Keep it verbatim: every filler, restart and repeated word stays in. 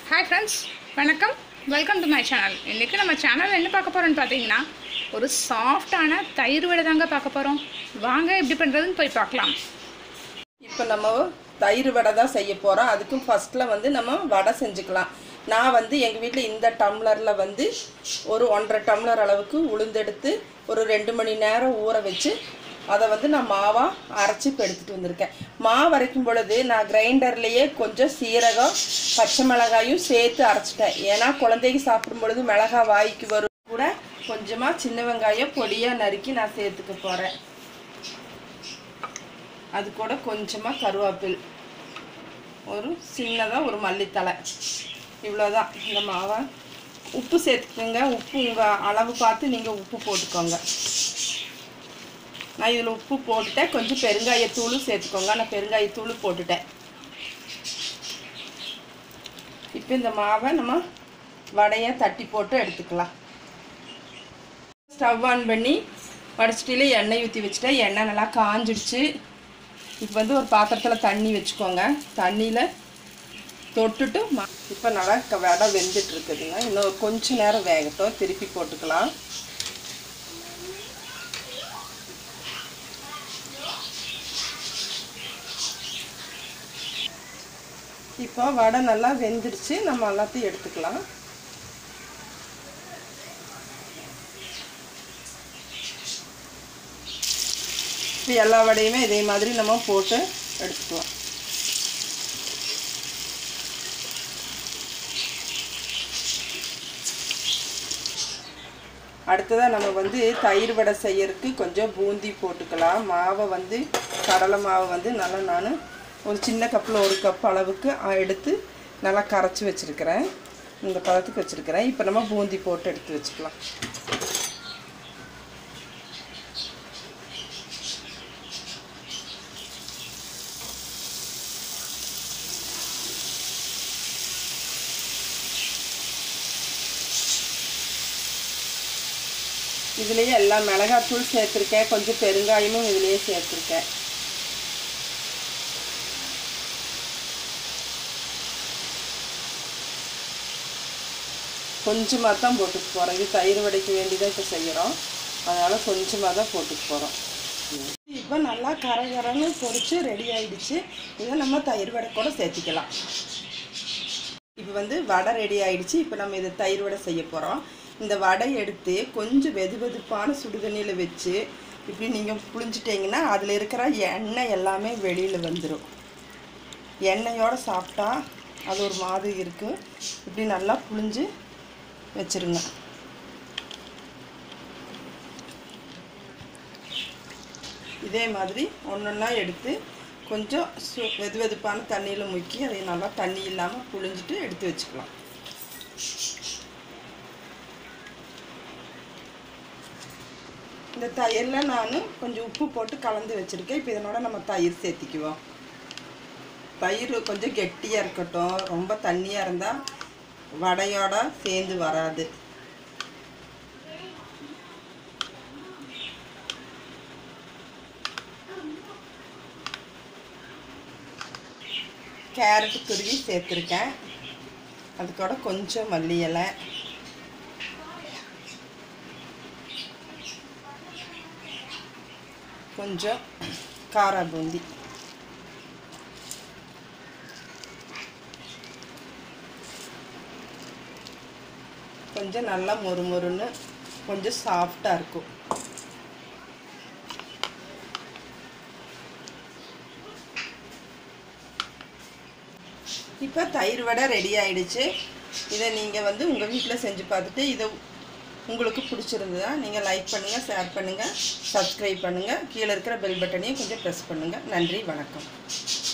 हाय friends वणक्कम welcome to my channel इनके நம்ம சேனல்ல என்ன பார்க்க போறோம்னு பாத்தீங்கன்னா ஒரு சாஃப்ட்டான தயிர் வடை தாங்க பார்க்க போறோம் வாங்க எப்படி பண்றதுன்னு போய் பார்க்கலாம் இப்போ நம்ம தயிர் வடை தான் செய்ய போறோம் அதுக்கு ஃபர்ஸ்ட்ல வந்து நம்ம வடை செஞ்சுக்கலாம் நான் வந்து எங்க வீட்ல இந்த டம்ளர்ல வந்து ஒரு ஒன்றரை டம்ளர் அளவுக்கு உளுந்து எடுத்து ஒரு ரெண்டு மணி நேரம் ஊற வச்சு அதை வந்து நான் மாவா அரைச்சி எடுத்துட்டு வந்திருக்கேன் மாவு அரைக்கும் பொழுது நான் கிரைண்டர்லயே கொஞ்சம் சீரகம் பச்சை மிளகாயும் சேர்த்து அரைச்சிட்டேன் ஏனா குழந்தைக்கு சாப்பிடும் பொழுது மிளகாய் வாய்க்கு வரும் கூட கொஞ்சமா சின்ன வெங்காயம் பொடியா நறுக்கி நான் சேர்த்துக்க போறேன் அது கூட கொஞ்சமா கருவேப்பிலை ஒரு சின்னதா ஒரு மல்லித்தழை இவ்வளவுதான் இந்த மாவை உப்பு சேர்த்துக்கங்க உப்பு உங்க அளவு பார்த்து நீங்க உப்பு போட்டுக்கோங்க நான் இதுல உப்பு போட்டுட்டேன் கொஞ்சம் பெருங்காயத்தூள் சேர்த்துக்கோங்க நான் பெருங்காயத்தூள் போட்டுட்டேன் இப்போ இந்த மாவை நம்ம வடையை தட்டி போட்டு எடுத்துக்கலாம் ஸ்டவ் ஆன் பண்ணி வடச்சட்டியில எண்ணெய் ஊற்றி வச்சுட்டேன் எண்ணெய் நல்லா காஞ்சிடுச்சு இப்போ வந்து ஒரு பாத்திரத்தில் தண்ணி வச்சுக்கோங்க தண்ணியில் தொட்டுட்டு இப்போ நல்லா வடை வெந்துட்டு இருக்குதுங்க இன்னும் கொஞ்சம் நேரம் வேகட்டும் திருப்பி போட்டுக்கலாம் இப்போ வடை நல்லா வெந்துடுச்சு நம்ம எல்லாத்தையும் எடுத்துக்கலாம் இப்போ எல்லா வடையுமே இதே மாதிரி நம்ம போட்டு எடுத்துக்கலாம் அடுத்ததாக நம்ம வந்து தயிர் வடை செய்யறதுக்கு கொஞ்சம் பூந்தி போட்டுக்கலாம் மாவை வந்து கடலை மாவை வந்து நல்லா நான் ஒரு சின்ன கப்பில் ஒரு கப் அளவுக்கு எடுத்து நல்லா கரைச்சி வச்சுருக்கிறேன் இந்த பதத்துக்கு வச்சுருக்கிறேன் இப்போ நம்ம பூந்தி போட்டு எடுத்து வச்சுக்கலாம் இதுலேயே எல்லா மிளகாத்தூள் சேர்த்துருக்கேன் கொஞ்சம் பெருங்காயமும் இதுலேயே சேர்த்துருக்கேன் கொஞ்சமாக தான் போட்டுக்க போகிறோம் இது தயிர் வடைக்கு வேண்டி தான் இப்போ செய்கிறோம் அதனால் கொஞ்சமாக தான் போட்டுக்க போகிறோம் இப்போ நல்லா கரை கரன்னு பொரிச்சு ரெடி ஆகிடுச்சு இதை நம்ம தயிர் வடை கூட சேர்த்திக்கலாம் இப்போ வந்து வடை ரெடி ஆகிடுச்சு இப்போ நம்ம இதை தயிர் வடை செய்ய போகிறோம் இந்த வடை எடுத்து கொஞ்சம் வெது வெதுப்பான சுடுதண்ணியில் வச்சு இப்படி நீங்கள் புளிஞ்சிட்டிங்கன்னா அதில் இருக்கிற எண்ணெய் எல்லாமே வெளியில் வந்துடும் எண்ணெயோடு சாப்பிட்டா அது ஒரு மாதிரி இருக்குது இப்படி நல்லா புளிஞ்சு வச்சிருங்க இதே மாதிரி ஒன்றொன்னா எடுத்து கொஞ்சம் சு வெது வெதுப்பான தண்ணியில் முக்கி அதை நல்லா தண்ணி இல்லாமல் புளிஞ்சிட்டு எடுத்து வச்சுக்கலாம் இந்த தயிரில் நான் கொஞ்சம் உப்பு போட்டு கலந்து வச்சுருக்கேன் இப்போ இதனோட நம்ம தயிர் சேர்த்திக்குவோம் தயிர் கொஞ்சம் கெட்டியாக இருக்கட்டும் ரொம்ப தண்ணியாக இருந்தால் வடையோட சேர்ந்து வராது கேரட் துருவி சேர்த்துருக்கேன் அது கூட கொஞ்சம் மல்லி இலை கொஞ்சம் காரா பூந்தி கொஞ்சம் நல்லா மொறு மொறுன்னு கொஞ்சம் சாஃப்டாக இருக்கும் இப்போ தயிர் வடை ரெடி ஆகிடுச்சு இதை நீங்கள் வந்து உங்கள் வீட்டில் செஞ்சு பார்த்துட்டு இதை உங்களுக்கு பிடிச்சிருந்ததா நீங்கள் லைக் பண்ணுங்கள் ஷேர் பண்ணுங்கள் சப்ஸ்கிரைப் பண்ணுங்கள் கீழே இருக்கிற பெல் பட்டனையும் கொஞ்சம் ப்ரெஸ் பண்ணுங்கள் நன்றி வணக்கம்